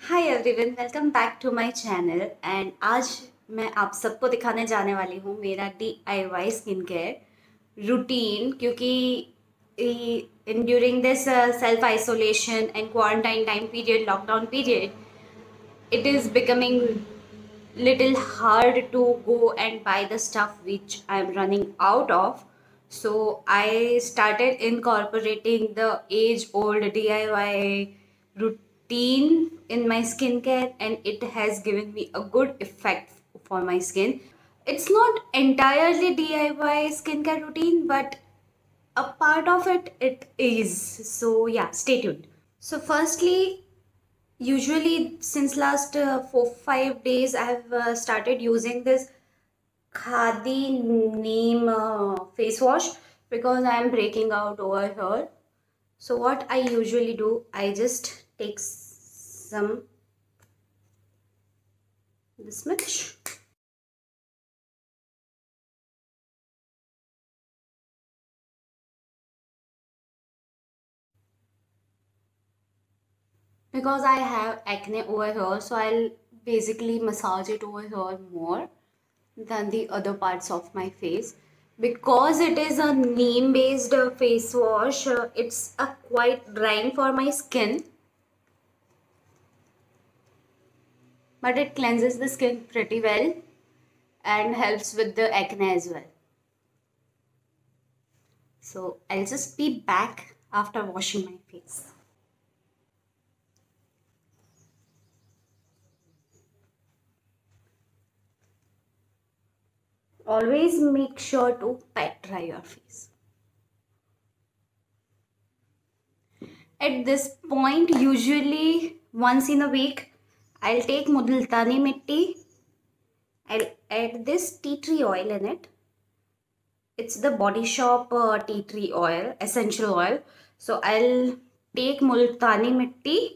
Hi everyone, welcome back to my channel. And आज मैं आप सबको दिखाने जाने वाली हूँ मेरा DIY स्किन केयर रूटीन, क्योंकि in during this self isolation and quarantine time period, lockdown period, it is becoming little hard to go and buy the stuff which I'm running out of. So I started incorporating the age old DIY routine in my skincare, and it has given me a good effect for my skin. It's not entirely DIY skincare routine, but a part of it is. So yeah, stay tuned. So firstly, usually since last 4-5 days I have started using this khadi neem face wash, because I am breaking out over here. So what I usually do, I just take some this much, because I have acne over here, so I'll basically massage it over here more than the other parts of my face. Because it is a neem based face wash, it's quite drying for my skin, but it cleanses the skin pretty well and helps with the acne as well. So I'll just be back after washing my face. Always make sure to pat dry your face. At this point, usually once in a week, I'll take multani mitti. I'll add this tea tree oil in it. It's the Body Shop tea tree oil, essential oil. So I'll take multani mitti.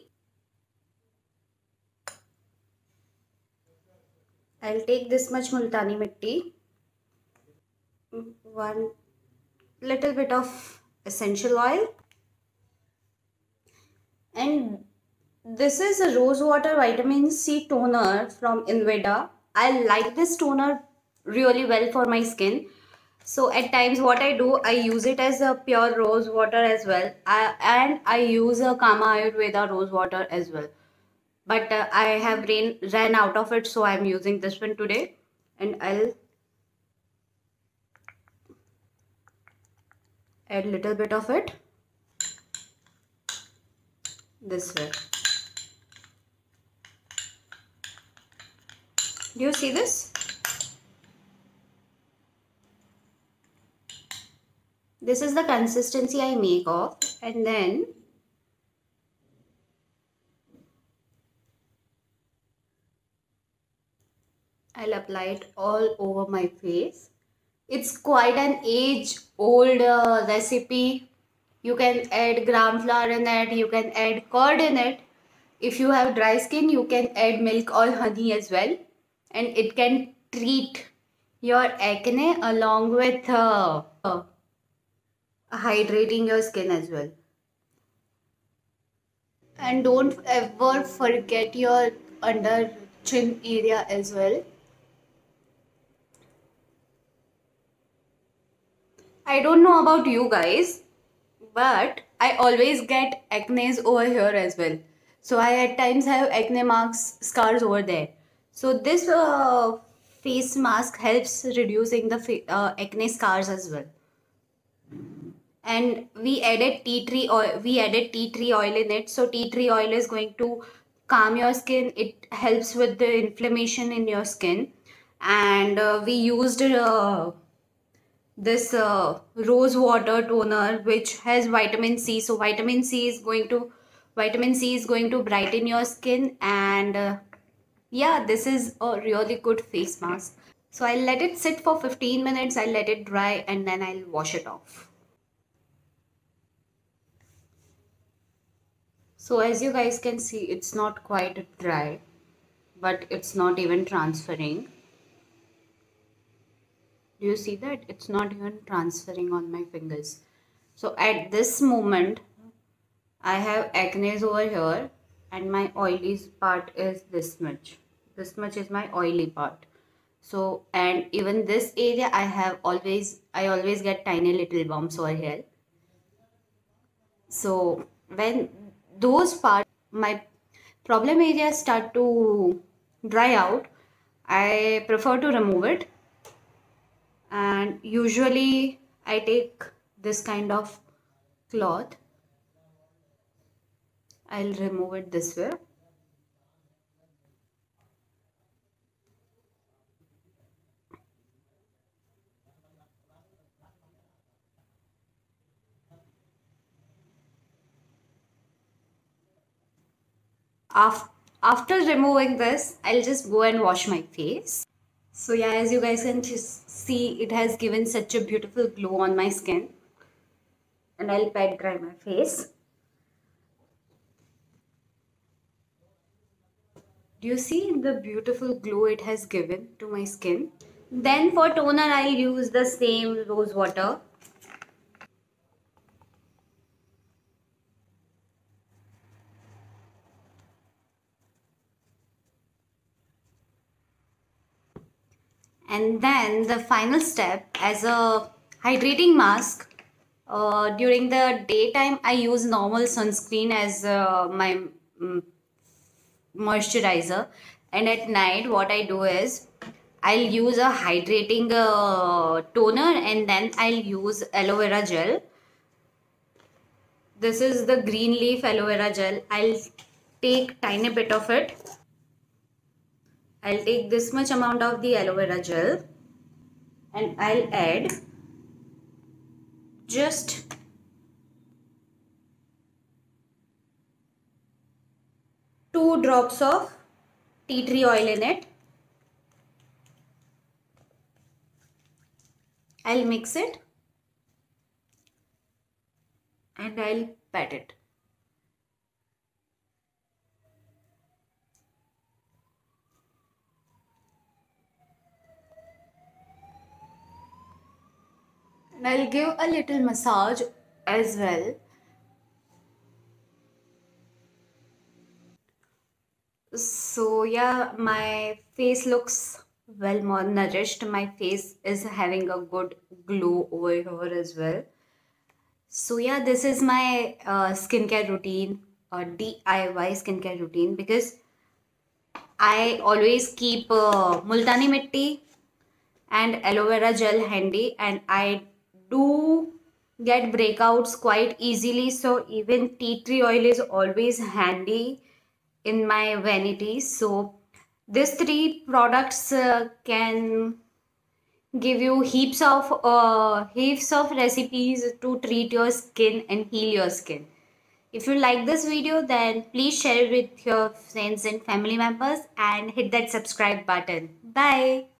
I'll take this much multani mitti, one little bit of essential oil, and this is a rose water vitamin C toner from Inveda. I like this toner really well for my skin. So at times what I do, I use it as a pure rose water as well. And I use a Kama Ayurveda rose water as well. But I have ran out of it, so I'm using this one today. And I'll add little bit of it this way. Do you see this? This is the consistency I make of, and then I'll apply it all over my face. It's quite an age-old recipe. You can add gram flour in it, you can add curd in it. If you have dry skin, you can add milk or honey as well. And it can treat your acne along with hydrating your skin as well. And don't ever forget your under chin area as well. I don't know about you guys, but I always get acne over here as well. So I at times have acne marks, scars over there. So this face mask helps reducing the acne scars as well. And we added tea tree oil. We added tea tree oil in it. So tea tree oil is going to calm your skin. It helps with the inflammation in your skin. And we used this rose water toner which has vitamin C. So vitamin C is going to brighten your skin, and yeah, this is a really good face mask. So I'll let it sit for 15 minutes. I'll let it dry and then I'll wash it off. So as you guys can see, it's not quite dry, but it's not even transferring. Do you see that? It's not even transferring on my fingers. So at this moment, I have acne over here. and my oily part is this much. This much is my oily part. So, and even this area I always get tiny little bumps over here. So when those parts, my problem areas start to dry out, I prefer to remove it. And usually I take this kind of cloth. I'll remove it this way. After removing this, I'll just go and wash my face. So yeah, as you guys can just see, it has given such a beautiful glow on my skin. And I'll pat dry my face. Do you see the beautiful glow it has given to my skin? Then for toner, I'll use the same rose water. And then the final step, as a hydrating mask, during the daytime I use normal sunscreen as my moisturizer, and at night what I do is I'll use a hydrating toner, and then I'll use aloe vera gel. This is the green leaf aloe vera gel. I'll take tiny bit of it. I'll take this much amount of the aloe vera gel and I'll add just 2 drops of tea tree oil in it. I'll mix it and I'll pat it. And I'll give a little massage as well. So yeah, my face looks well more nourished. My face is having a good glow over here as well. So yeah, this is my skincare routine, DIY skincare routine, because I always keep multani mitti and aloe vera gel handy, and I do get breakouts quite easily, so even tea tree oil is always handy in my vanity. So these 3 products can give you heaps of recipes to treat your skin and heal your skin. If you like this video, then please share it with your friends and family members and hit that subscribe button. Bye.